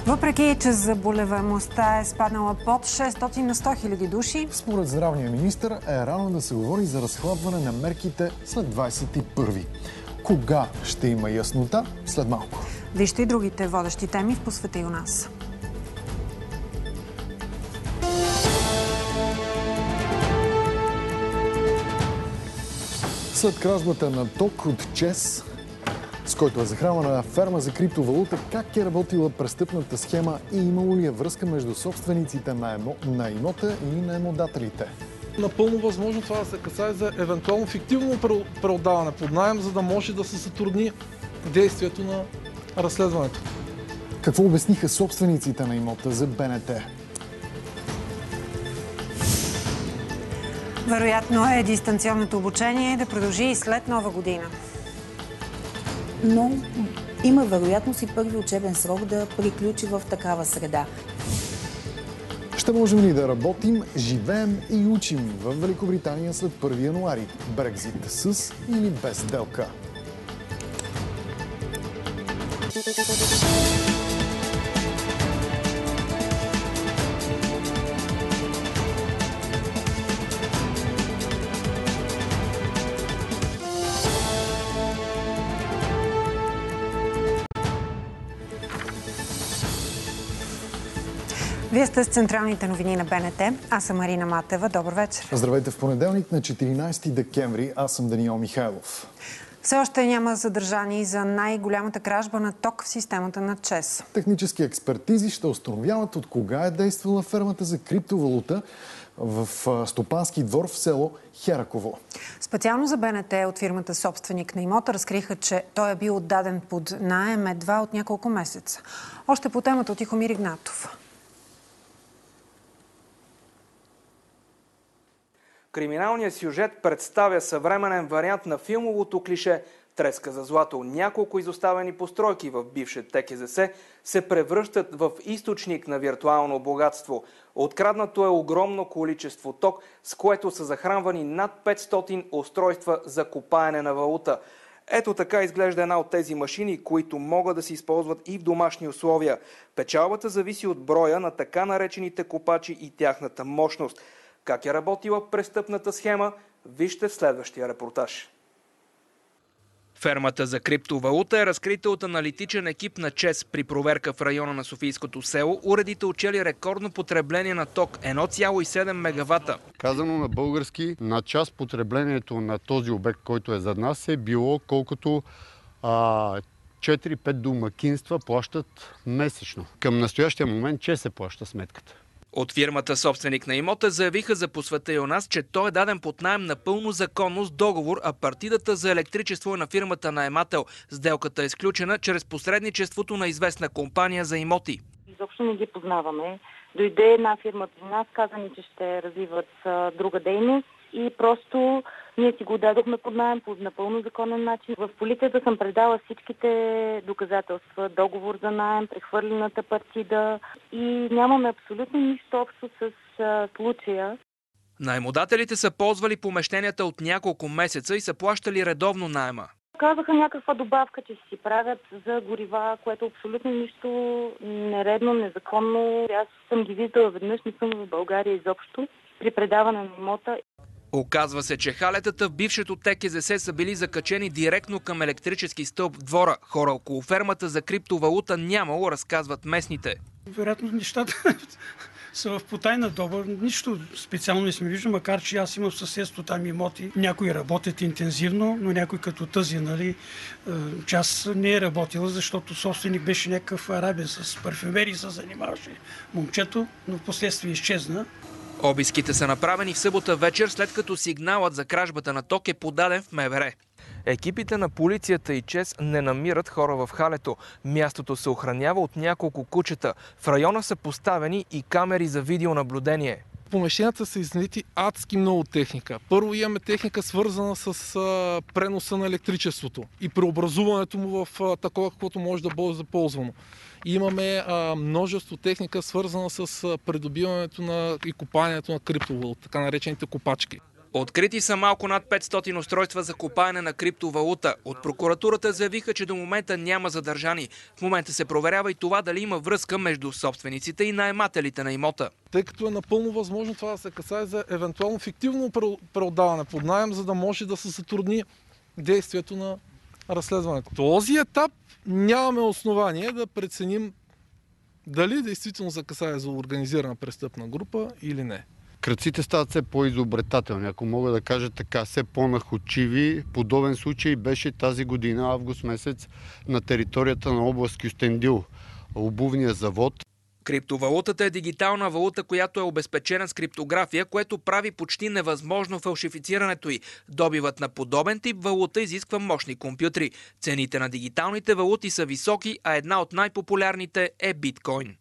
Въпреки че заболеваемостта е спаднала под 600 на 100 000 души, според здравния министър е рано да се говори за разхлабване на мерките след 21-ви. Кога ще има яснота? След малко. Вижте и другите водещи теми в Посвети у нас. След кражбата на ток от ЧЕЗ, с който е захранвана ферма за криптовалута, как е работила престъпната схема и имало ли е връзка между собствениците на имота и наемодателите? Напълно възможно това да се касае за евентуално фиктивно преотдаване под наем, за да може да се затрудни действието на разследването. Какво обясниха собствениците на имота за БНТ? Вероятно е дистанционното обучение да продължи и след Нова година. Но има вероятност и първи учебен срок да приключи в такава среда. Ще можем ли да работим, живеем и учим в Великобритания след 1 януари? Брекзит с или без сделка? Вие сте с централните новини на БНТ. Аз съм Марина Матева. Добър вечер. Здравейте в понеделник на 14 декември. Аз съм Даниел Михайлов. Все още няма задържани за най-голямата кражба на ток в системата на ЧЕЗ. Технически експертизи ще установяват от кога е действала фермата за криптовалута в стопански двор в село Хераково. Специално за БНТ от фирмата собственик на имота разкриха, че той е бил отдаден под наем едва от няколко месеца. Още по темата от Тихомир Игнатов. Криминалният сюжет представя съвременен вариант на филмовото клише «Треска за злато». Няколко изоставени постройки в бивше ТКЗС се превръщат в източник на виртуално богатство. Откраднато е огромно количество ток, с което са захранвани над 500 устройства за копаене на валута. Ето така изглежда една от тези машини, които могат да се използват и в домашни условия. Печалбата зависи от броя на така наречените копачи и тяхната мощност. Как е работила престъпната схема, вижте в следващия репортаж. Фермата за криптовалута е разкрита от аналитичен екип на ЧЕЗ. При проверка в района на Софийското село, уредите отчели рекордно потребление на ток – 1,7 мегавата. Казано на български, на час потреблението на този обект, който е зад нас, е било колкото 4-5 домакинства плащат месечно. Към настоящия момент ЧЕЗ се плаща сметката. От фирмата собственик на имота заявиха за Посвета и у нас, че той е даден под наем напълно законно с договор, а партидата за електричество е на фирмата наемател. Сделката е изключена чрез посредничеството на известна компания за имоти. Изобщо не ги познаваме. Дойде една фирма при нас, каза ни, че ще развиват друга дейност и просто ние си го дадохме под наем по напълно законен начин. В полицията съм предала всичките доказателства, договор за наем, прехвърлената партида и нямаме абсолютно нищо общо с случая. Наемодателите са ползвали помещенията от няколко месеца и са плащали редовно наема. Казаха някаква добавка, че си правят за горива, което е абсолютно нищо нередно, незаконно. Аз съм ги виждала веднъж, не съм в България изобщо, при предаване на имота. Оказва се, че халетата в бившето ТКЗС са били закачени директно към електрически стълб в двора. Хора около фермата за криптовалута нямало, разказват местните. Вероятно нещата са в потайна доба. Нищо специално не сме виждали, макар че аз имам в съседство там имоти. Някои работят интензивно, но някой като тази, част не е работила, защото собственик беше някакъв арабен с парфюмерии, се занимаваше момчето, но впоследствие изчезна. Обиските са направени в събота вечер, след като сигналът за кражбата на ток е подаден в МВР. Екипите на полицията и ЧЕЗ не намират хора в халето. Мястото се охранява от няколко кучета. В района са поставени и камери за видеонаблюдение. В помещенията са изналити адски много техника. Първо имаме техника свързана с преноса на електричеството и преобразуването му в такова, каквото може да бъде заползвано. Имаме множество техника свързана с придобиването и копаенето на криптовалута, така наречените копачки. Открити са малко над 500 устройства за копаене на криптовалута. От прокуратурата заявиха, че до момента няма задържани. В момента се проверява и това дали има връзка между собствениците и наемателите на имота. Тъй като е напълно възможно това да се касае за евентуално фиктивно преотдаване под наем, за да може да се затрудни действието на разследването. В този етап нямаме основание да преценим дали действително се касае за организирана престъпна група или не. Крадците стават все по-изобретателни, ако мога да кажа така, все по-находчиви. Подобен случай беше тази година, август месец, на територията на област Кюстендил, обувния завод. Криптовалутата е дигитална валута, която е обезпечена с криптография, което прави почти невъзможно фалшифицирането й. Добивът на подобен тип валута изисква мощни компютри. Цените на дигиталните валути са високи, а една от най-популярните е биткоин.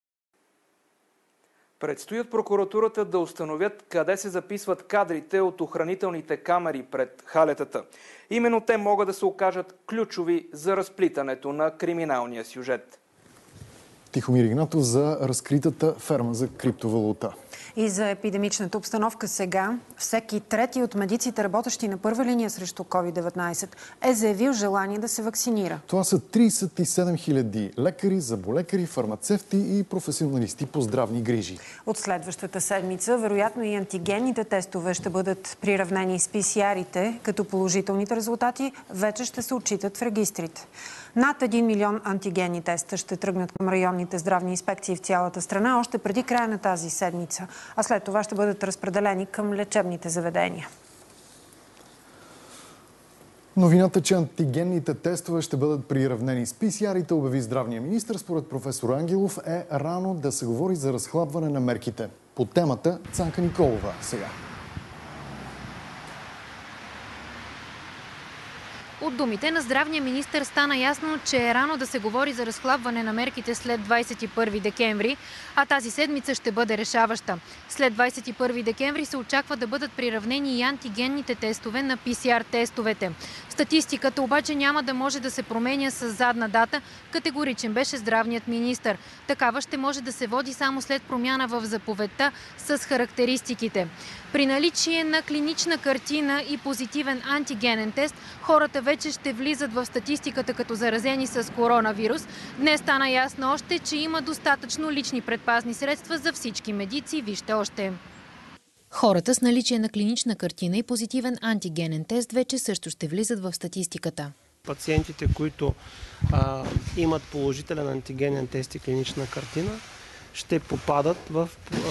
Предстои от прокуратурата да установят къде се записват кадрите от охранителните камери пред халетата. Именно те могат да се окажат ключови за разплитането на криминалния сюжет. Тихомир Игнатов за разкритата ферма за криптовалута. И за епидемичната обстановка сега, всеки трети от медиците, работещи на първа линия срещу COVID-19, е заявил желание да се вакцинира. Това са 37 000 лекари, зъболекари, фармацевти и професионалисти по здравни грижи. От следващата седмица, вероятно и антигенните тестове ще бъдат приравнени с PCR-ите, като положителните резултати вече ще се отчитат в регистрите. Над 1 милион антигенни теста ще тръгнат към районните здравни инспекции в цялата страна още преди края на тази седмица, а след това ще бъдат разпределени към лечебните заведения. Новината, че антигенните тестове ще бъдат приравнени с PCR-ите, обяви здравния министър. Според професор Ангелов е рано да се говори за разхлабване на мерките. По темата Цанка Николова сега. От думите на здравния министър стана ясно, че е рано да се говори за разхлабване на мерките след 21 декември, а тази седмица ще бъде решаваща. След 21 декември се очаква да бъдат приравнени и антигенните тестове на PCR тестовете. Статистиката обаче няма да може да се променя с задна дата, категоричен беше здравният министър. Такава ще може да се води само след промяна в заповедта с характеристиките. При наличие на клинична картина и позитивен антигенен тест, хората вече ще влизат в статистиката като заразени с коронавирус. Днес стана ясно още, че има достатъчно лични предпазни средства за всички медици. Вижте още. Хората с наличие на клинична картина и позитивен антигенен тест вече също ще влизат в статистиката. Пациентите, които имат положителен антигенен тест и клинична картина, ще попадат в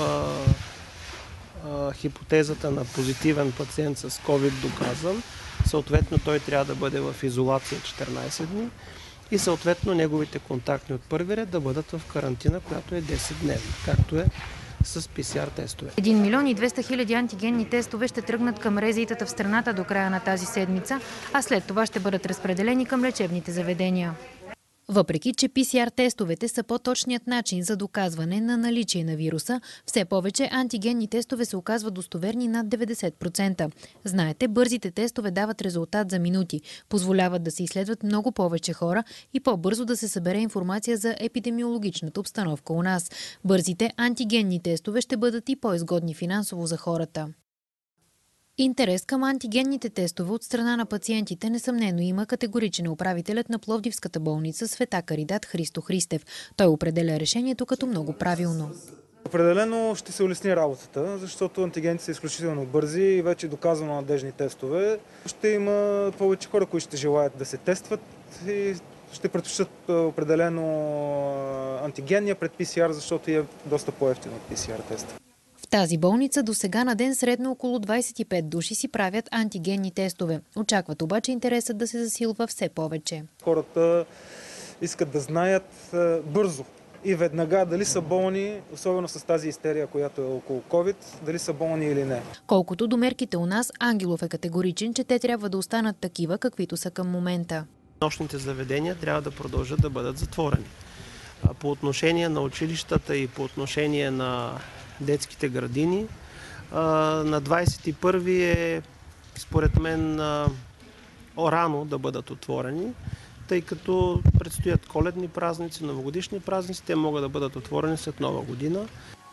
хипотезата на позитивен пациент с COVID доказан. Съответно, той трябва да бъде в изолация 14 дни и съответно неговите контактни от първи ред да бъдат в карантина, която е 10-дневна, както е с PCR тестове. 1 милион и 200 хиляди антигенни тестове ще тръгнат към РЗИ-тата в страната до края на тази седмица, а след това ще бъдат разпределени към лечебните заведения. Въпреки че PCR тестовете са по-точният начин за доказване на наличие на вируса, все повече антигенни тестове се оказват достоверни над 90%. Знаете, бързите тестове дават резултат за минути, позволяват да се изследват много повече хора и по-бързо да се събере информация за епидемиологичната обстановка у нас. Бързите антигенни тестове ще бъдат и по-изгодни финансово за хората. Интерес към антигенните тестове от страна на пациентите несъмнено има, категоричен управителят на Пловдивската болница Света Каридат Христо Христев. Той определя решението като много правилно. Определено ще се улесни работата, защото антигените са изключително бързи и вече доказано надежни тестове. Ще има повече хора, които ще желаят да се тестват и ще предпочитат определено антигенния пред PCR, защото е доста по-евтин от PCR теста. В тази болница до сега на ден средно около 25 души си правят антигенни тестове. Очакват обаче интересът да се засилва все повече. Хората искат да знаят бързо и веднага дали са болни, особено с тази истерия, която е около COVID, дали са болни или не. Колкото до мерките у нас, Ангелов е категоричен, че те трябва да останат такива, каквито са към момента. Нощните заведения трябва да продължат да бъдат затворени. По отношение на училищата и по отношение на детските градини, на 21 е според мен рано да бъдат отворени, тъй като предстоят коледни празници, новогодишни празници, те могат да бъдат отворени след Нова година.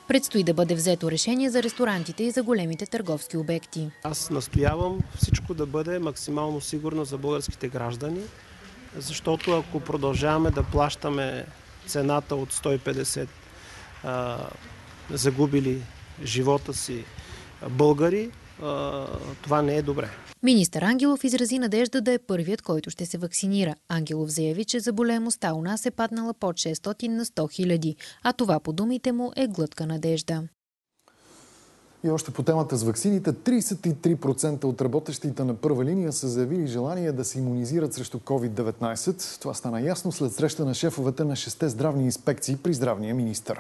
Предстои да бъде взето решение за ресторантите и за големите търговски обекти. Аз настоявам всичко да бъде максимално сигурно за българските граждани, защото ако продължаваме да плащаме цената от 150 загубили живота си българи, това не е добре. Министър Ангелов изрази надежда да е първият, който ще се вакцинира. Ангелов заяви, че заболемостта у нас е паднала под 600 на 100 хиляди, а това по думите му е глътка надежда. И още по темата с ваксините, 33% от работещите на първа линия са заявили желание да се имунизират срещу COVID-19. Това стана ясно след среща на шефовете на 6 здравни инспекции при здравния министър.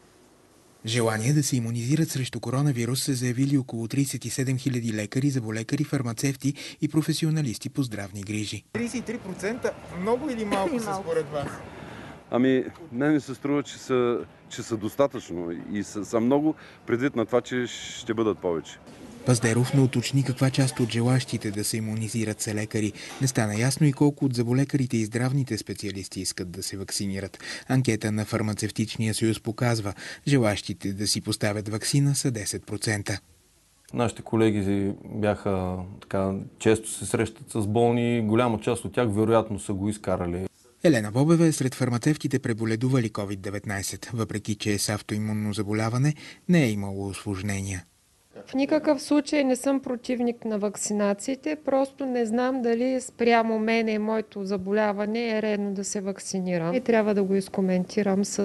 Желание да се имунизират срещу коронавирус са заявили около 37 000 лекари, зъболекари, фармацевти и професионалисти по здравни грижи. 33% много или малко са според вас? Ами, мен ми се струва, че са достатъчно и са много, предвид на това, че ще бъдат повече. Паздеров не уточни каква част от желащите да се имунизират са лекари. Не стана ясно и колко от зъболекарите и здравните специалисти искат да се вакцинират. Анкета на Фармацевтичния съюз показва, желащите да си поставят ваксина са 10%. Нашите колеги бяха често се срещат с болни, голяма част от тях вероятно са го изкарали. Елена Бобева е сред фармацевтите преболедували COVID-19. Въпреки че е с автоимунно заболяване, не е имало усложнения. В никакъв случай не съм противник на вакцинациите, просто не знам дали спрямо мене и моето заболяване е редно да се вакцинирам. И трябва да го изкоментирам с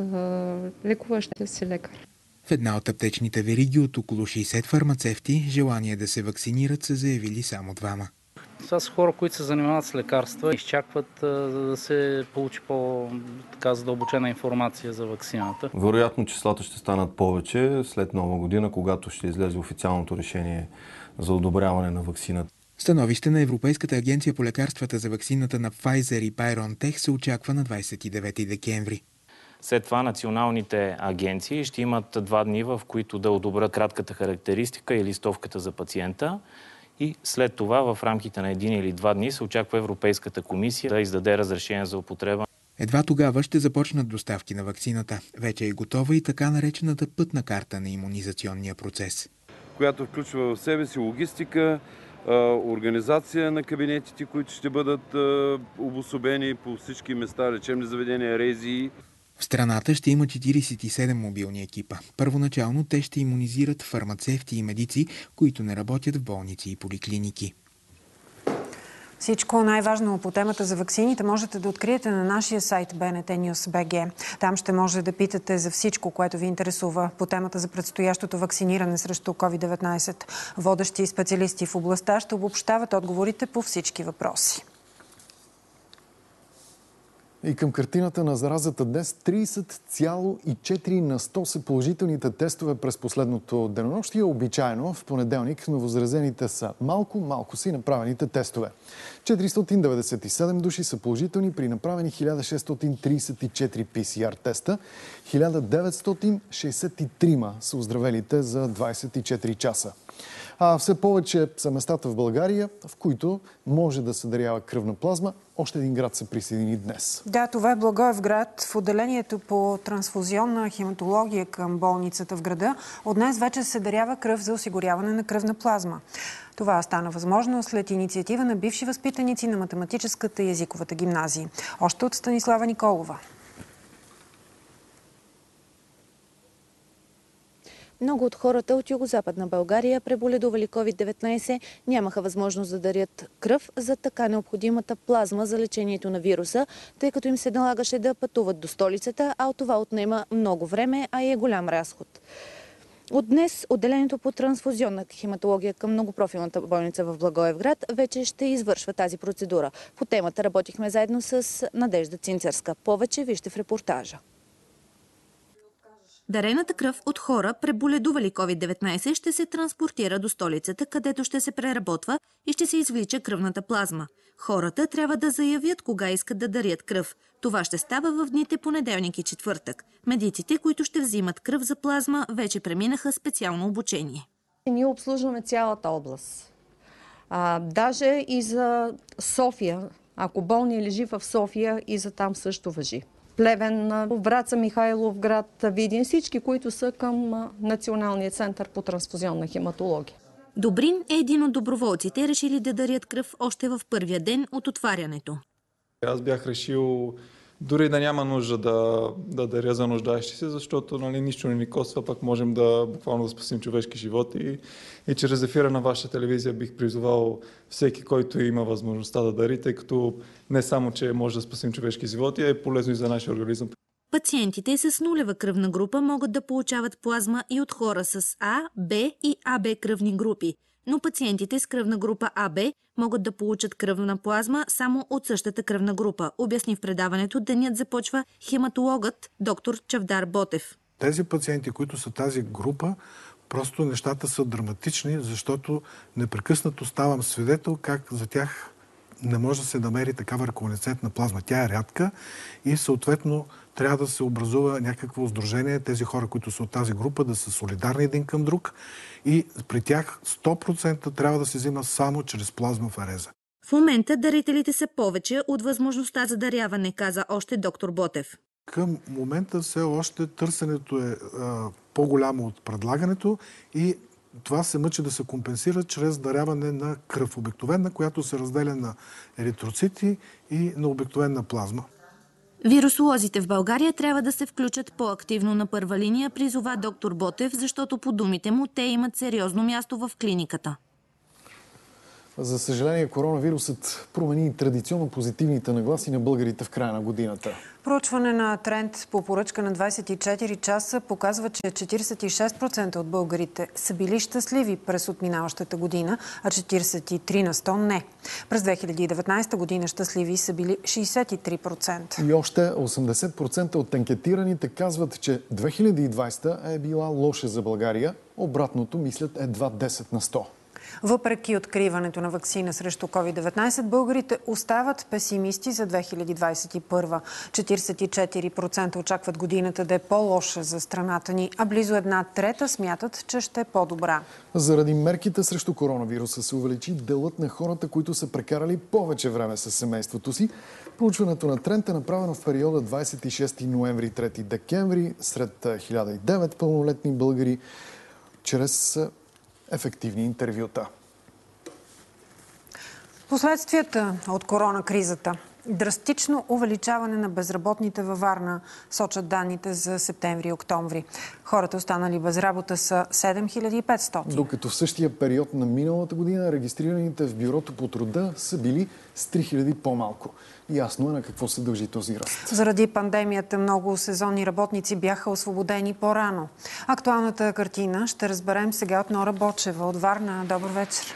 лекуващия си лекар. В една от аптечните вериги от около 60 фармацевти желание да се вакцинират са заявили само 2. Това са хора, които се занимават с лекарства, изчакват да се получи по-задълбочена информация за ваксината. Вероятно числата ще станат повече след Нова година, когато ще излезе официалното решение за одобряване на ваксината. Становище на Европейската агенция по лекарствата за ваксината на Pfizer и BioNTech се очаква на 29 декември. След това националните агенции ще имат 2 дни, в които да одобрят кратката характеристика и листовката за пациента. И след това в рамките на 1 или 2 дни се очаква Европейската комисия да издаде разрешение за употреба. Едва тогава ще започнат доставки на ваксината. Вече е готова и така наречената пътна карта на имунизационния процес, която включва в себе си логистика, организация на кабинетите, които ще бъдат обособени по всички места, лечебни заведения, РЗИ. В страната ще има 47 мобилни екипа. Първоначално те ще имунизират фармацевти и медици, които не работят в болници и поликлиники. Всичко най-важно по темата за ваксините можете да откриете на нашия сайт BNT News.bg. Там ще може да питате за всичко, което ви интересува по темата за предстоящото вакциниране срещу COVID-19. Водещи специалисти в областта ще обобщават отговорите по всички въпроси. И към картината на заразата днес 30,4 на 100 са положителните тестове през последното денонощие. Обичайно в понеделник новозаразените са малко си направените тестове. 497 души са положителни при направени 1634 PCR теста. 1963 са оздравелите за 24 часа. А все повече са местата в България, в които може да се дарява кръвна плазма. Още един град се присъедини днес. Да, това е Благоевград. В отделението по трансфузионна хематология към болницата в града от днес вече се дарява кръв за осигуряване на кръвна плазма. Това стана възможно след инициатива на бивши възпитаници на математическата и езиковата гимназии. Още от Станислава Николова. Много от хората от Югозападна България, преболедували COVID-19, нямаха възможност да дарят кръв за така необходимата плазма за лечението на вируса, тъй като им се налагаше да пътуват до столицата, а от това отнема много време, а и е голям разход. От днес отделението по трансфузионна хематология към многопрофилната болница в Благоевград вече ще извършва тази процедура. По темата работихме заедно с Надежда Цинцерска. Повече вижте в репортажа. Дарената кръв от хора, преболедували COVID-19, ще се транспортира до столицата, където ще се преработва и ще се извлича кръвната плазма. Хората трябва да заявят кога искат да дарят кръв. Това ще става в дните понеделник и четвъртък. Медиците, които ще взимат кръв за плазма, вече преминаха специално обучение. Ние обслужваме цялата област. Даже и за София. Ако болният лежи в София, и за там също важи. Плевен, Враца, Михайловград, Видин, всички, които са към Националния център по трансфузионна хематология. Добрин е един от доброволците, решили да дарят кръв още в първия ден от отварянето. Аз бях решил дори да няма нужда да даря за нуждаещи се, защото нищо не ни коства, пък можем буквално да спасим човешки животи. И чрез ефира на вашата телевизия бих призовал всеки, който има възможността да дари, тъй като не само, че може да спасим човешки животи, а е полезно и за нашия организъм. Пациентите с нулева кръвна група могат да получават плазма и от хора с А, Б и АБ кръвни групи, но пациентите с кръвна група АБ могат да получат кръвна плазма само от същата кръвна група, обясни в предаването Денят започва хематологът доктор Чавдар Ботев. Тези пациенти, които са тази група, просто нещата са драматични, защото непрекъснато ставам свидетел как за тях не може да се намери такава реконвалесцентна плазма. Тя е рядка и съответно трябва да се образува някакво сдружение, тези хора, които са от тази група, да са солидарни един към друг и при тях 100% трябва да се взима само чрез плазмафереза. В момента дарителите са повече от възможността за даряване, каза още доктор Ботев. Към момента все още търсенето е по-голямо от предлагането и това се мъчи да се компенсира чрез даряване на кръв обикновена, която се разделя на еритроцити и на обикновена плазма. Вирусолозите в България трябва да се включат по-активно на първа линия, призова доктор Ботев, защото по думите му те имат сериозно място в клиниката. За съжаление, коронавирусът промени традиционно позитивните нагласи на българите в края на годината. Проучване на тренд по поръчка на 24 часа показва, че 46% от българите са били щастливи през отминаващата година, а 43% не. През 2019 година щастливи са били 63%. И още 80% от анкетираните казват, че 2020 е била лоша за България. Обратното мислят едва 10 на 100. Въпреки откриването на ваксина срещу COVID-19, българите остават песимисти за 2021. 44% очакват годината да е по-лоша за страната ни, а близо 1/3 смятат, че ще е по-добра. Заради мерките срещу коронавируса се увеличи делът на хората, които са прекарали повече време с семейството си. Проучването на тренд е направено в периода 26 ноември 3 декември сред 1009 пълнолетни българи чрез ефективни интервюта. Последствията от коронакризата. Драстично увеличаване на безработните във Варна, сочат данните за септември и октомври. Хората, останали без работа, са 7500. Докато в същия период на миналата година регистрираните в бюрото по труда са били с 3000 по-малко. Ясно е на какво се дължи този ръст. Заради пандемията много сезонни работници бяха освободени по-рано. Актуалната картина ще разберем сега от Нора Бочева от Варна. Добър вечер.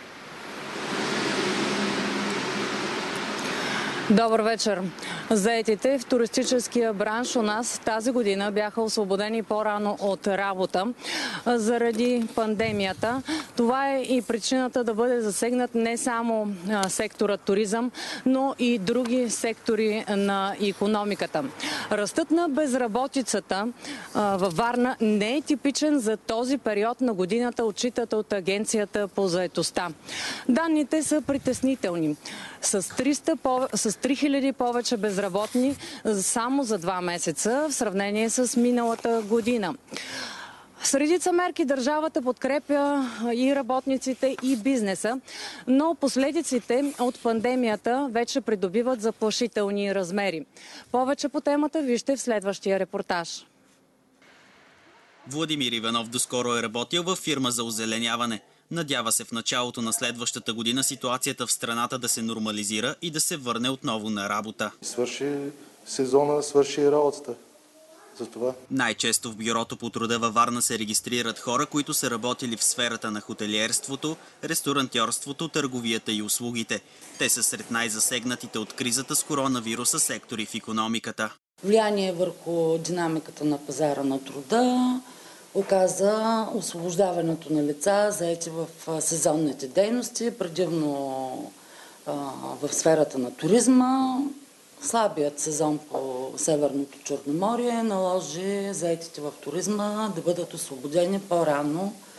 Добър вечер. Заетите в туристическия бранш у нас тази година бяха освободени по-рано от работа заради пандемията. Това е и причината да бъде засегнат не само секторът туризъм, но и други сектори на икономиката. Ръстът на безработицата във Варна не е типичен за този период на годината, отчитат от Агенцията по заетостта. Данните са притеснителни. С 3000 повече безработни само за 2 месеца в сравнение с миналата година. С редица мерки държавата подкрепя и работниците, и бизнеса, но последиците от пандемията вече придобиват заплашителни размери. Повече по темата вижте в следващия репортаж. Владимир Иванов доскоро е работил във фирма за озеленяване. Надява се в началото на следващата година ситуацията в страната да се нормализира и да се върне отново на работа. Свърши сезона, свърши работата. За това. Най-често в бюрото по труда във Варна се регистрират хора, които са работили в сферата на хотелиерството, ресторантьорството, търговията и услугите. Те са сред най-засегнатите от кризата с коронавируса сектори в икономиката. Влияние върху динамиката на пазара на труда оказа освобождаването на лица, заети в сезонните дейности, предимно в сферата на туризма. Слабият сезон по Северното Черноморие наложи заетите в туризма да бъдат освободени по-рано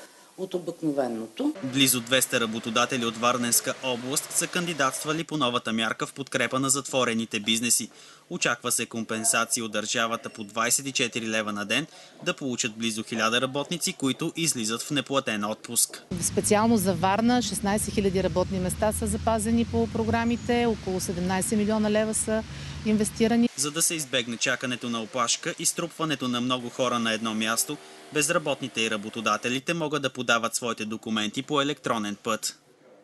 от обикновеното. Близо 200 работодатели от Варненска област са кандидатствали по новата мярка в подкрепа на затворените бизнеси. Очаква се компенсации от държавата по 24 лева на ден да получат близо 1000 работници, които излизат в неплатен отпуск. Специално за Варна 16 000 работни места са запазени по програмите, около 17 милиона лева са инвестирани. За да се избегне чакането на опашка и струпването на много хора на едно място, безработните и работодателите могат да подават своите документи по електронен път.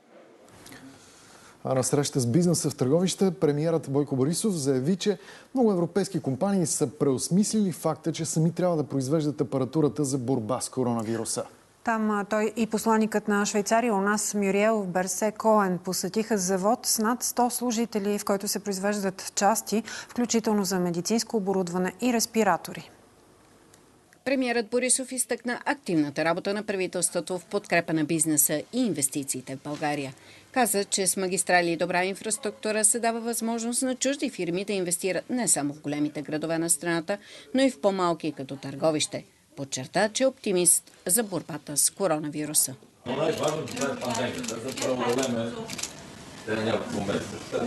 А на среща с бизнеса в Търговище, премиерът Бойко Борисов заяви, че много европейски компании са преосмислили факта, че сами трябва да произвеждат апаратурата за борба с коронавируса. Там той и посланикът на Швейцария у нас Мюриел Берсе Коен посетиха завод с над 100 служители, в който се произвеждат части, включително за медицинско оборудване и респиратори. Премиерът Борисов изтъкна активната работа на правителството в подкрепа на бизнеса и инвестициите в България. Каза, че с магистрали и добра инфраструктура се дава възможност на чужди фирми да инвестират не само в големите градове на страната, но и в по-малки като Търговище. Подчерта, че е оптимист за борбата с коронавируса. Най-важното това е пандемията. За преодолеме няколко месеца.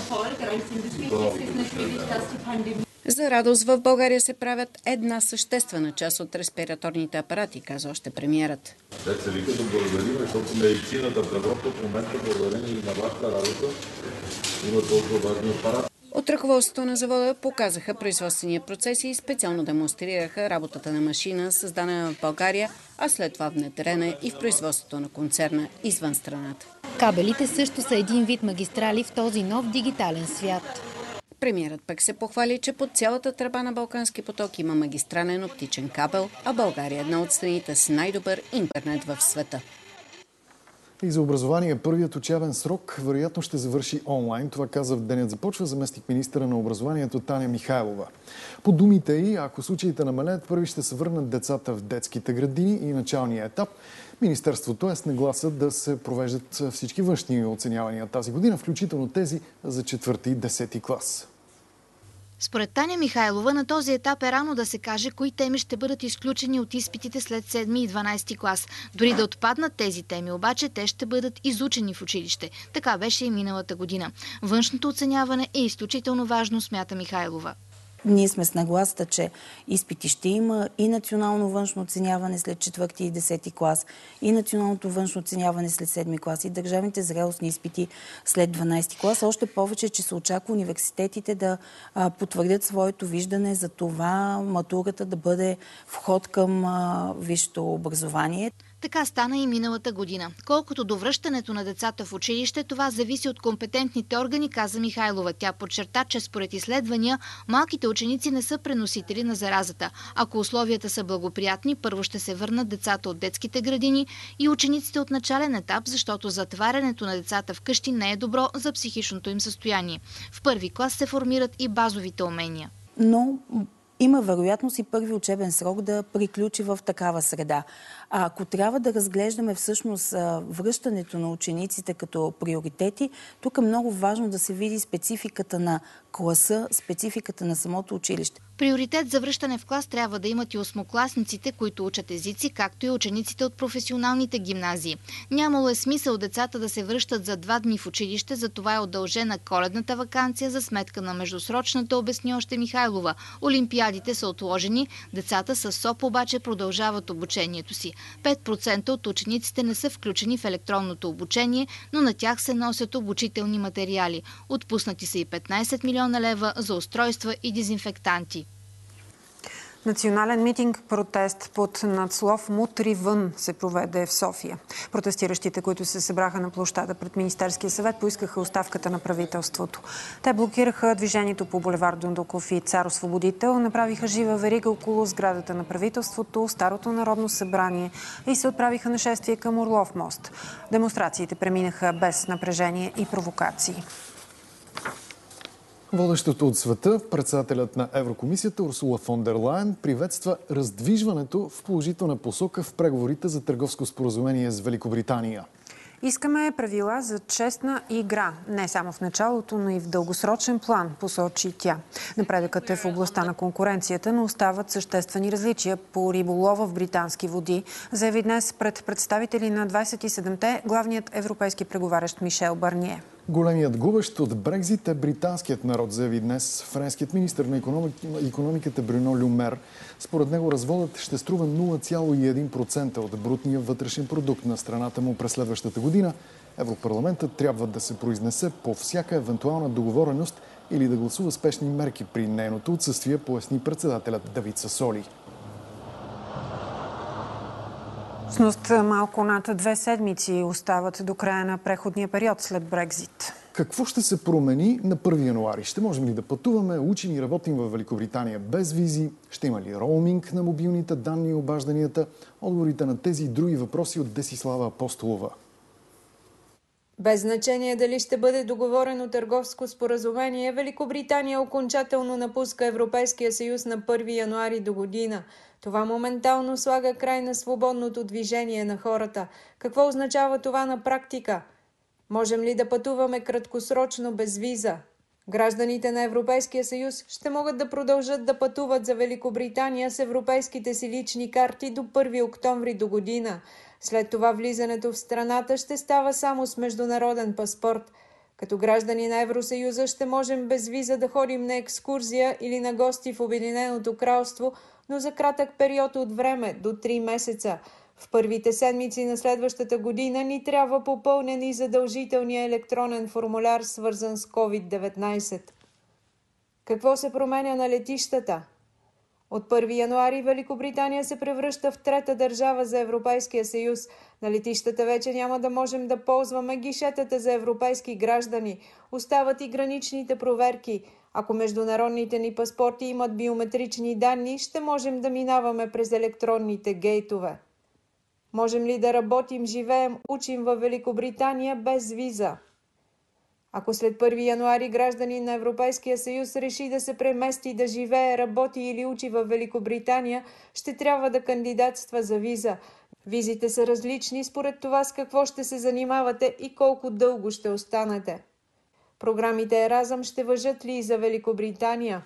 За радост в България се правят една съществена част от респираторните апарати, каза още премиерът. Те се вика да благодарим, защото медицината в Европа в момента, благодарение и на вашата работа, има толкова важни апарати. От ръководството на завода показаха производствения процес и специално демонстрираха работата на машина, създадена в България, а след това внедрена и в производството на концерна извън страната. Кабелите също са един вид магистрали в този нов дигитален свят. Премиерът пък се похвали, че под цялата тръба на Балкански поток има магистрален оптичен кабел, а България е една от страните с най-добър интернет в света. И за образование първият учебен срок вероятно ще завърши онлайн. Това каза в Денят започва заместник-министъра на образованието Таня Михайлова. По думите ѝ, ако случаите намалеят, първи ще се върнат децата в детските градини и началния етап. Министерството е с нагласа да се провеждат всички външни оценявания тази година, включително тези за 4 и 10 клас. Според Таня Михайлова, на този етап е рано да се каже кои теми ще бъдат изключени от изпитите след 7 и 12 клас. Дори да отпаднат тези теми, обаче те ще бъдат изучени в училище. Така беше и миналата година. Външното оценяване е изключително важно, смята Михайлова. Ние сме с нагласата, че изпити ще има и национално външно оценяване след 4 и 10 клас, и националното външно оценяване след 7 клас, и държавните зрелостни изпити след 12 клас. Още повече, че се очаква университетите да потвърдят своето виждане за това матурата да бъде вход към висшето образование. Така стана и миналата година. Колкото до връщането на децата в училище, това зависи от компетентните органи, каза Михайлова. Тя подчерта, че според изследвания малките ученици не са преносители на заразата. Ако условията са благоприятни, първо ще се върнат децата от детските градини и учениците от начален етап, защото затварянето на децата вкъщи не е добро за психичното им състояние. В първи клас се формират и базовите умения. Но има вероятност и първи учебен срок да приключи в такава среда. А ако трябва да разглеждаме всъщност връщането на учениците като приоритети, тук е много важно да се види спецификата на класа, спецификата на самото училище. Приоритет за връщане в клас трябва да имат и осмокласниците, които учат езици, както и учениците от професионалните гимназии. Нямало е смисъл децата да се връщат за 2 дни в училище, затова е удължена коледната ваканция за сметка на междусрочната, обясни още Михайлова. Олимпиадите са отложени, децата с СОП обаче продължават обучението си. 5% от учениците не са включени в електронното обучение, но на тях се носят обучителни материали. Отпуснати са и 15 милиона лева за устройства и дезинфектанти. Национален митинг-протест под надслов "Мутри вън" се проведе в София. Протестиращите, които се събраха на площада пред Министерския съвет, поискаха оставката на правителството. Те блокираха движението по булевард Дондуков и Цар Освободител, направиха жива верига около сградата на правителството, Старото народно събрание и се отправиха на шествие към Орлов мост. Демонстрациите преминаха без напрежение и провокации. Водещото от света, председателят на Еврокомисията Урсула фон дер Лайен приветства раздвижването в положителна посока в преговорите за търговско споразумение с Великобритания. Искаме правила за честна игра, не само в началото, но и в дългосрочен план, посочи тя. Напредъкът е в областта на конкуренцията, но остават съществени различия по риболова в британски води, заяви днес пред представители на 27-те главният европейски преговарящ Мишел Барние. Големият губещ от Брекзит е британският народ, заяви днес френският министър на икономиката Брюно Люмер. Според него разводът ще струва 0,1% от брутния вътрешен продукт на страната му през следващата година. Европарламентът трябва да се произнесе по всяка евентуална договореност или да гласува спешни мерки при нейното отсъствие, поясни председателят Давид Сасоли. Всъщност малко над 2 седмици остават до края на преходния период след Брекзит. Какво ще се промени на 1 януари? Ще можем ли да пътуваме, учим и работим в Великобритания без визи? Ще има ли роуминг на мобилните данни и обажданията? Отговорите на тези и други въпроси от Десислава Апостолова. Без значение дали ще бъде договорено търговско споразумение, Великобритания окончателно напуска Европейския съюз на 1 януари до година. Това моментално слага край на свободното движение на хората. Какво означава това на практика? Можем ли да пътуваме краткосрочно без виза? Гражданите на Европейския съюз ще могат да продължат да пътуват за Великобритания с европейските си лични карти до 1 октомври до година. След това влизането в страната ще става само с международен паспорт. Като граждани на Евросъюза ще можем без виза да ходим на екскурзия или на гости в Обединеното кралство, но за кратък период от време, до 3 месеца. В първите седмици на следващата година ни трябва попълнен и задължителния електронен формуляр, свързан с COVID-19. Какво се променя на летищата? От 1 януари Великобритания се превръща в трета държава за Европейския съюз. На летищата вече няма да можем да ползваме гишетата за европейски граждани. Остават и граничните проверки. Ако международните ни паспорти имат биометрични данни, ще можем да минаваме през електронните гейтове. Можем ли да работим, живеем, учим във Великобритания без виза? Ако след 1 януари гражданин на Европейския съюз реши да се премести, да живее, работи или учи в Великобритания, ще трябва да кандидатства за виза. Визите са различни според това с какво ще се занимавате и колко дълго ще останете. Програмите Еразъм ще важат ли и за Великобритания?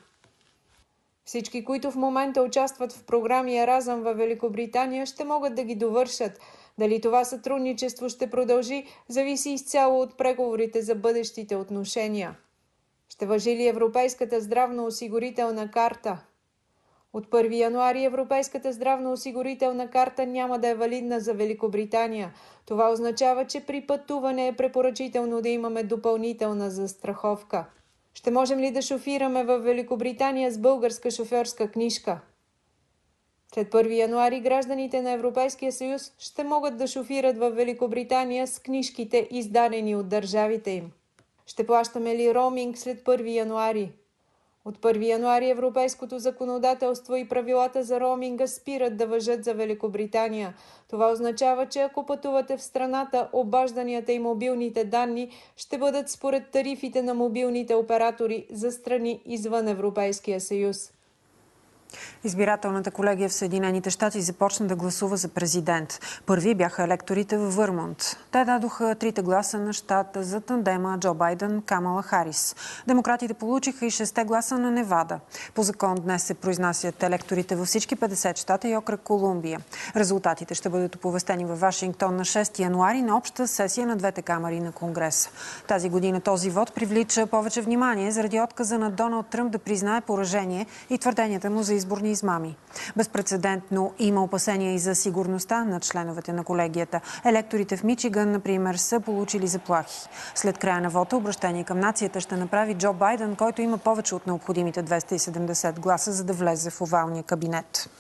Всички, които в момента участват в програми Еразъм във Великобритания, ще могат да ги довършат. Дали това сътрудничество ще продължи, зависи изцяло от преговорите за бъдещите отношения. Ще важи ли Европейската здравноосигурителна карта? От 1 януари Европейската здравноосигурителна карта няма да е валидна за Великобритания. Това означава, че при пътуване е препоръчително да имаме допълнителна застраховка. Ще можем ли да шофираме в Великобритания с българска шофьорска книжка? След 1 януари гражданите на Европейския съюз ще могат да шофират в Великобритания с книжките, издадени от държавите им. Ще плащаме ли роуминг след 1 януари? От 1 януари европейското законодателство и правилата за роуминга спират да важат за Великобритания. Това означава, че ако пътувате в страната, обажданията и мобилните данни ще бъдат според тарифите на мобилните оператори за страни извън Европейския съюз. Избирателната колегия в Съединените щати започна да гласува за президент. Първи бяха електорите във Върмонт. Те дадоха 3 гласа на щата за тандема Джо Байден – Камала Харис. Демократите получиха и 6 гласа на Невада. По закон днес се произнасят електорите във всички 50 щата и окръг Колумбия. Резултатите ще бъдат оповестени във Вашингтон на 6 януари на обща сесия на двете камари на Конгреса. Тази година този вод привлича повече внимание заради отказа на Доналд Тръмп да признае поражение и твърденията му за изборни измами. Безпрецедентно има опасения и за сигурността на членовете на колегията. Електорите в Мичиган, например, са получили заплахи. След края на вота обращение към нацията ще направи Джо Байден, който има повече от необходимите 270 гласа, за да влезе в овалния кабинет.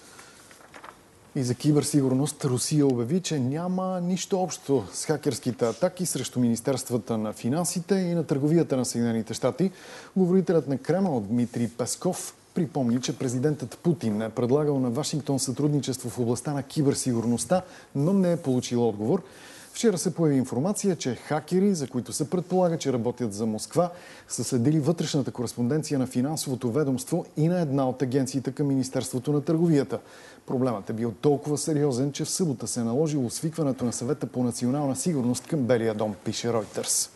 И за киберсигурност Русия обяви, че няма нищо общо с хакерските атаки срещу Министерствата на финансите и на търговията на Съединените щати. Говорителят на Кремъл Дмитрий Песков припомни, че президентът Путин е предлагал на Вашингтон сътрудничество в областта на киберсигурността, но не е получил отговор. Вчера се появи информация, че хакери, за които се предполага, че работят за Москва, са следили вътрешната кореспонденция на финансовото ведомство и на една от агенциите към Министерството на търговията. Проблемът е бил толкова сериозен, че в събота се е наложило свикването на съвета по национална сигурност към Белия дом, пише Reuters.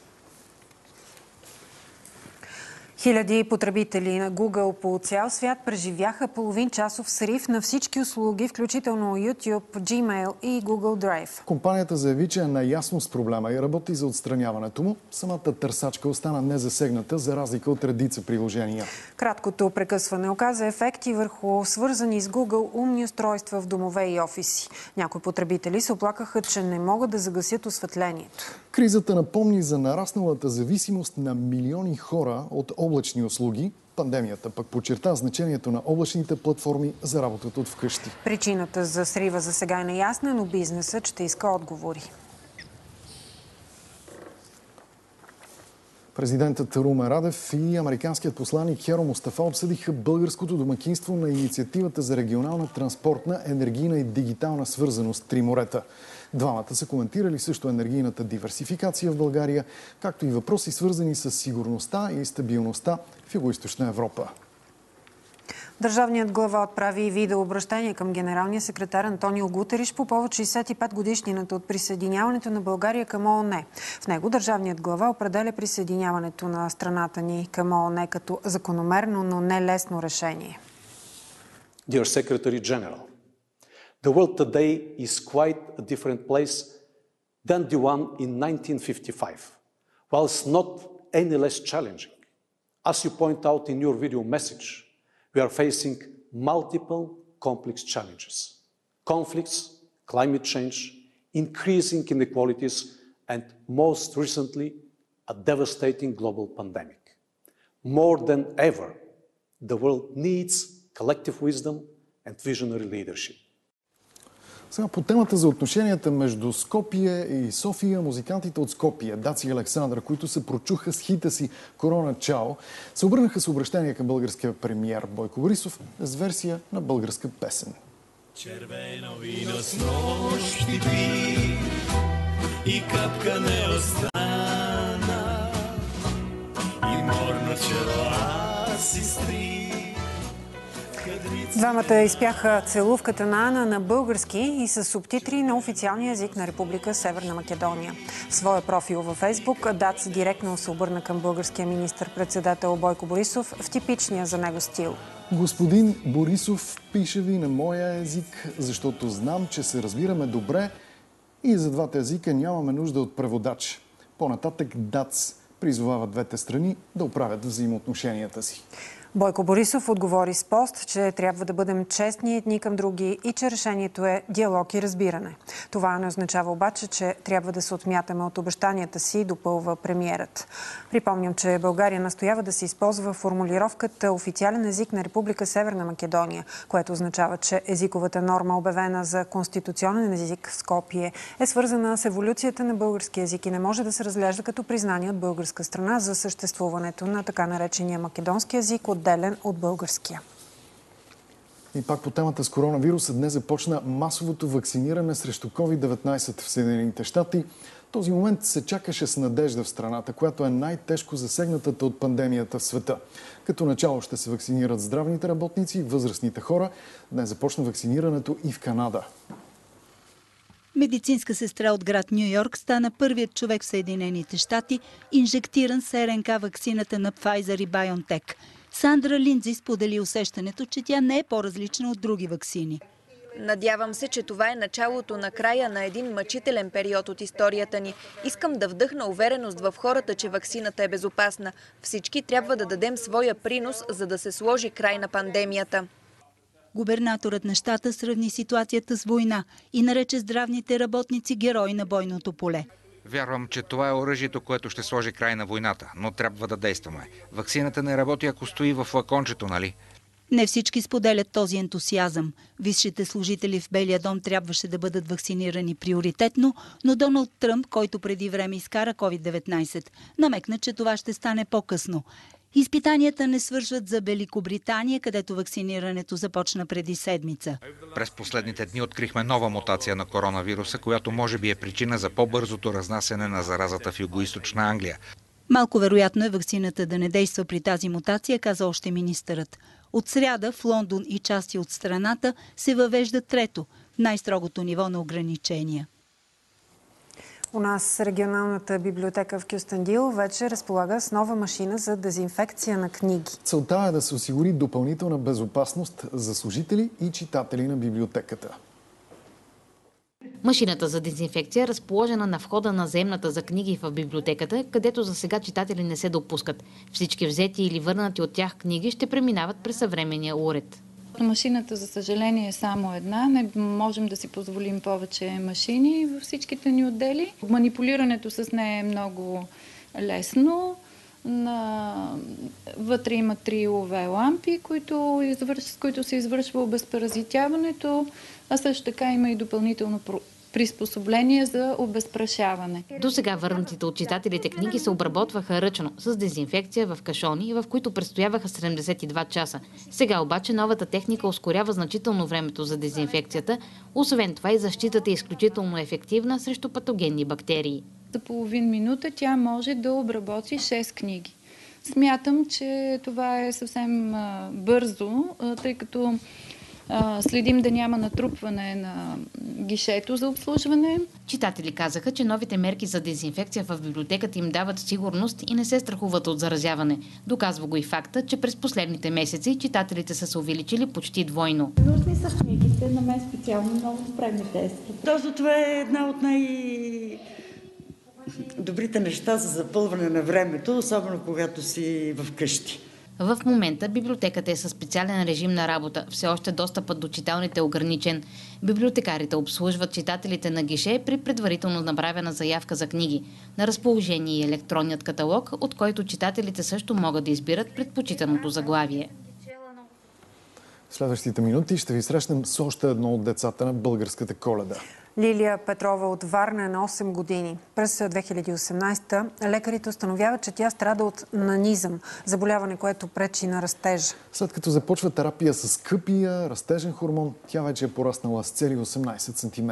Хиляди потребители на Google по цял свят преживяха половин-часов срив на всички услуги, включително YouTube, Gmail и Google Drive. Компанията заяви, че е наясно с проблема и работи за отстраняването му. Самата търсачка остана незасегната, за разлика от редица приложения. Краткото прекъсване оказа ефекти върху свързани с Google умни устройства в домове и офиси. Някои потребители се оплакаха, че не могат да загасят осветлението. Кризата напомни за нарасналата зависимост на милиони хора от облачни услуги. Пандемията пък подчерта значението на облачните платформи за работата от вкъщи. Причината за срива за сега е неясна, но бизнесът ще иска отговори. Президентът Румен Радев и американският посланик Херо Мустафа обсъдиха българското домакинство на инициативата за регионална транспортна, енергийна и дигитална свързаност Три морета. Двамата са коментирали също енергийната диверсификация в България, както и въпроси свързани с сигурността и стабилността в Югоизточна Европа. Държавният глава отправи видеообращение към генералния секретар Антонио Гутериш по повод 65-годишнината от присъединяването на България към ООН. В него държавният глава определя присъединяването на страната ни към ООН като закономерно, но не лесно решение. Dear Secretary General, the world today is quite a different place than the one in 1955, while it's not any less challenging. As you point out in your video message, we are facing multiple complex challenges: conflicts, climate change, increasing inequalities, and most recently, a devastating global pandemic. More than ever, the world needs collective wisdom and visionary leadership. Сега по темата за отношенията между Скопие и София, музикантите от Скопие, Даци и Александра, които се прочуха с хита си "Корона Чао", се обърнаха с обращение към българския премиер Бойко Борисов с версия на българска песен. Червено вино с нощи пи и капка не остана и морно чело аз изтри. Двамата изпяха целувката на Ана на български и с субтитри на официалния език на Република Северна Македония. В своя профил във Фейсбук Дац директно се обърна към българския министър-председател Бойко Борисов в типичния за него стил. Господин Борисов, пише ви на моя език, защото знам, че се разбираме добре и за двата езика нямаме нужда от преводач. По-нататък Дац призовава двете страни да оправят взаимоотношенията си. Бойко Борисов отговори с пост, че трябва да бъдем честни едни към други и че решението е диалог и разбиране. Това не означава обаче, че трябва да се отмятаме от обещанията си, допълва премиерът. Припомням, че България настоява да се използва формулировката официален език на Република Северна Македония, което означава, че езиковата норма, обявена за конституционен език в Скопие, е свързана с еволюцията на български език и не може да се разглежда като признание от българска страна за съществуването на така наречения македонски език, отделен от българския. И пак по темата с коронавируса, днес започна масовото вакциниране срещу COVID-19 в Съединените щати. Този момент се чакаше с надежда в страната, която е най-тежко засегнатата от пандемията в света. Като начало ще се вакцинират здравните работници и възрастните хора. Днес започна вакцинирането и в Канада. Медицинска сестра от град Ню Йорк стана първият човек в Съединените щати, инжектиран с РНК ваксината на Pfizer и BioNTech. Сандра Линдзи сподели усещането, че тя не е по-различна от други ваксини. Надявам се, че това е началото на края на един мъчителен период от историята ни. Искам да вдъхна увереност в хората, че ваксината е безопасна. Всички трябва да дадем своя принос, за да се сложи край на пандемията. Губернаторът на щата сравни ситуацията с война и нарече здравните работници герои на бойното поле. Вярвам, че това е оръжието, което ще сложи край на войната, но трябва да действаме. Ваксината не работи, ако стои в флакончето, нали? Не всички споделят този ентусиазъм. Висшите служители в Белия дом трябваше да бъдат вакцинирани приоритетно, но Доналд Тръмп, който преди време изкара COVID-19, намекна, че това ще стане по-късно. Изпитанията не свършват за Великобритания, където вакцинирането започна преди седмица. През последните дни открихме нова мутация на коронавируса, която може би е причина за по-бързото разнасяне на заразата в югоизточна Англия. Малко вероятно е вакцината да не действа при тази мутация, каза още министърът. От сряда в Лондон и части от страната се въвежда трето, най-строгото ниво на ограничения. У нас регионалната библиотека в Кюстендил вече разполага с нова машина за дезинфекция на книги. Целта е да се осигури допълнителна безопасност за служители и читатели на библиотеката. Машината за дезинфекция е разположена на входа на заемната за книги в библиотеката, където за сега читатели не се допускат. Всички взети или върнати от тях книги ще преминават през съвременния уред. Машината, за съжаление, е само една. Не можем да си позволим повече машини във всичките ни отдели. Манипулирането с нея е много лесно. Вътре има 3 UV лампи, с които се извършва обезпаразитяването, а също така има и допълнително приспособление за обезпрашаване. До сега върнатите от читателите книги се обработваха ръчно с дезинфекция в кашони, в които престояваха 72 часа. Сега обаче новата техника ускорява значително времето за дезинфекцията. Освен това и защитата е изключително ефективна срещу патогенни бактерии. За половин минута тя може да обработи 6 книги. Смятам, че това е съвсем бързо, тъй като следим да няма натрупване на гишето за обслужване. Читатели казаха, че новите мерки за дезинфекция в библиотеката им дават сигурност и не се страхуват от заразяване. Доказва го и факта, че през последните месеци читателите са се увеличили почти двойно. Нужни са книгите, на мен специално много добре ми действат. Точно това е една от най-добрите неща за запълване на времето, особено когато си вкъщи. В момента библиотеката е със специален режим на работа. Все още достъпът до читалните е ограничен. Библиотекарите обслужват читателите на гише при предварително направена заявка за книги. На разположение е електронният каталог, от който читателите също могат да избират предпочитаното заглавие. В следващите минути ще ви срещнем с още едно от децата на българската Коледа. Лилия Петрова от Варна е на 8 години. През 2018 лекарите установяват, че тя страда от нанизъм, заболяване, което пречи на растежа. След като започва терапия с къпия, растежен хормон, тя вече е пораснала с цели 18 см.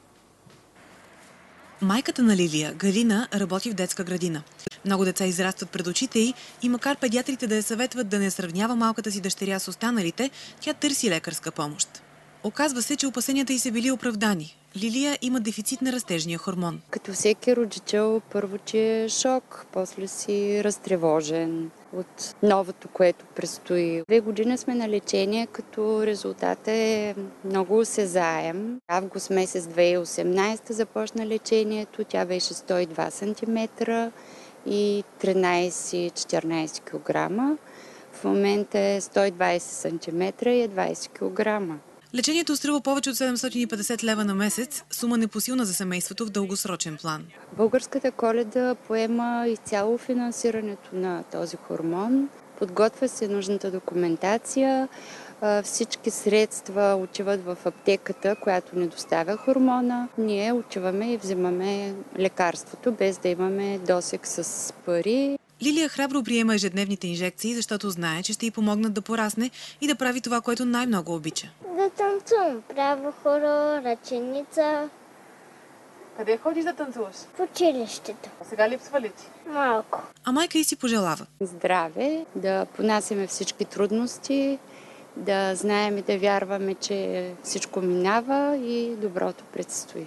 Майката на Лилия, Галина, работи в детска градина. Много деца израстват пред очите й и макар педиатрите да я съветват да не сравнява малката си дъщеря с останалите, тя търси лекарска помощ. Оказва се, че опасенията й са били оправдани. Lilija има дефицит на растежния хормон. Като всеки родител, първо, че е шок, после си разтревожен от новото, което предстои. 2 години сме на лечение, като резултат е много осезаем. Август месец 2018 започна лечението, тя беше 102 см и 13-14 кг. В момента е 120 см и е 20 кг. Лечението струва повече от 750 лева на месец, сума непосилна за семейството в дългосрочен план. Българската Коледа поема изцяло финансирането на този хормон. Подготвя се нужната документация. Всички средства отиват в аптеката, която ни доставя хормона. Ние отиваме и взимаме лекарството, без да имаме досег с пари. Лилия храбро приема ежедневните инжекции, защото знае, че ще й помогнат да порасне и да прави това, което най-много обича. Да танцувам. Правя хоро, ръченица. Къде ходиш да танцуваш? В училището. А сега липсва ли ти? Малко. А майка й си пожелава. Здраве, да понасяме всички трудности, да знаем и да вярваме, че всичко минава и доброто предстои.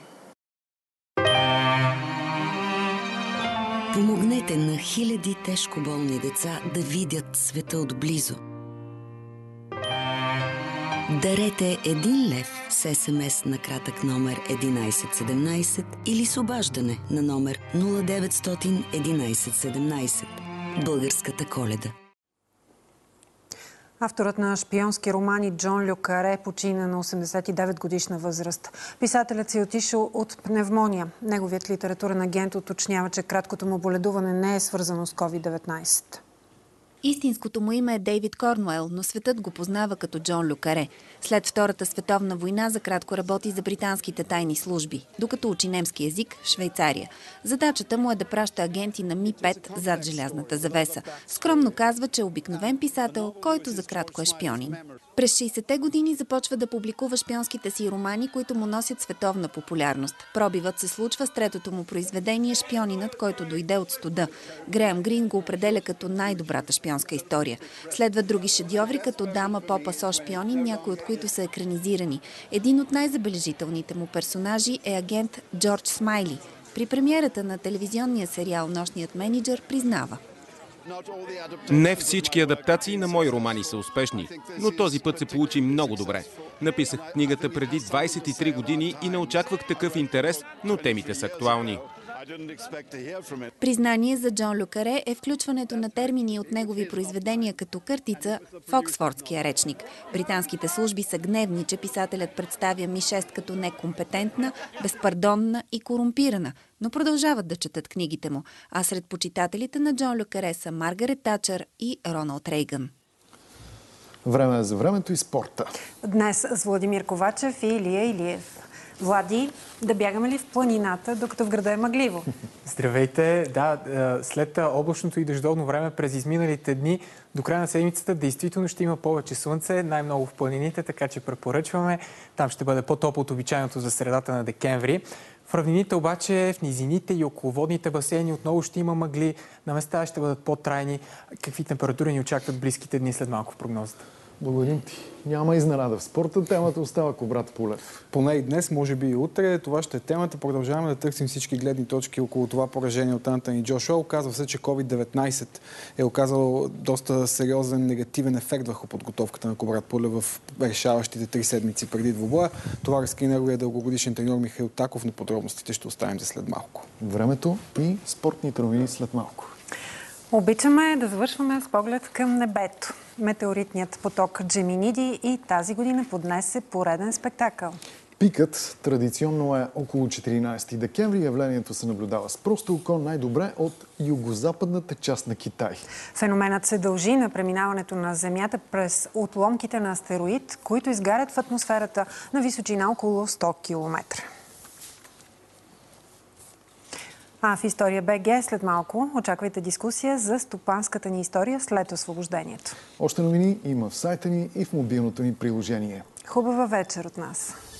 Помогнете на хиляди тежко болни деца да видят света отблизо. Дарете 1 лев с СМС на кратък номер 1117 или с обаждане на номер 0900 1117. Българската Коледа. Авторът на шпионски романи Джон Лю Каре почина на 89 годишна възраст. Писателят си отишъл от пневмония. Неговият литературен агент уточнява, че краткото му боледуване не е свързано с COVID-19. Истинското му име е Дейвид Корнуел, но светът го познава като Джон Ле Каре. След Втората световна война за кратко работи за британските тайни служби, докато учи немски език в Швейцария. Задачата му е да праща агенти на Ми-5 зад желязната завеса. Скромно казва, че е обикновен писател, който за кратко е шпионин. През 60-те години започва да публикува шпионските си романи, които му носят световна популярност. Пробивът се случва с третото му произведение «Шпионинът, който дойде от студа». Греъм Грин го определя като най-добрата шпионска история. Следват други шедьоври, като Дама, Попа, Со шпионин, някои от които са екранизирани. Един от най-забележителните му персонажи е агент Джордж Смайли. При премиерата на телевизионния сериал «Нощният мениджър» признава: не всички адаптации на мои романи са успешни, но този път се получи много добре. Написах книгата преди 23 години и не очаквах такъв интерес, но темите са актуални. Признание за Джон Ле Каре е включването на термини от негови произведения като къртица в Оксфордския речник. Британските служби са гневни, че писателят представя Ми-6 като некомпетентна, безпардонна и корумпирана, но продължават да четат книгите му. А сред почитателите на Джон Ле Каре са Маргарет Тачър и Роналд Рейган. Време е за времето и спорта. Днес с Владимир Ковачев и Илия Илиев. Влади, да бягаме ли в планината, докато в града е мъгливо? Здравейте! Да, след облачното и дъждовно време през изминалите дни, до края на седмицата действително ще има повече слънце, най-много в планините, така че препоръчваме. Там ще бъде по-топло от обичайното за средата на декември. В равнините обаче, в низините и околоводните басейни отново ще има мъгли. На места ще бъдат по-трайни. Какви температури ни очакват близките дни след малко в прогнозата? Благодарим ти. Няма изненада в спорта. Темата остава Кобрат Полев. Поне и днес, може би и утре. Това ще е темата. Продължаваме да търсим всички гледни точки около това поражение от Антони Джошуа. Оказва се, че COVID-19 е оказал доста сериозен негативен ефект върху подготовката на Кобрат Полев в решаващите 3 седмици преди двубоя. Това разкри неговия дългогодишен треньор Михаил Таков, но подробностите ще оставим за след малко. Времето и спортните новини след малко. Обичаме да завършваме с поглед към небето. Метеоритният поток Джеминиди и тази година поднесе пореден спектакъл. Пикът традиционно е около 14 декември. Явлението се наблюдава с просто око най-добре от югозападната част на Китай. Феноменът се дължи на преминаването на Земята през отломките на астероид, които изгарят в атмосферата на височина около 100 км. А в История БГ след малко очаквайте дискусия за стопанската ни история след освобождението. Още новини има в сайта ни и в мобилното ни приложение. Хубава вечер от нас!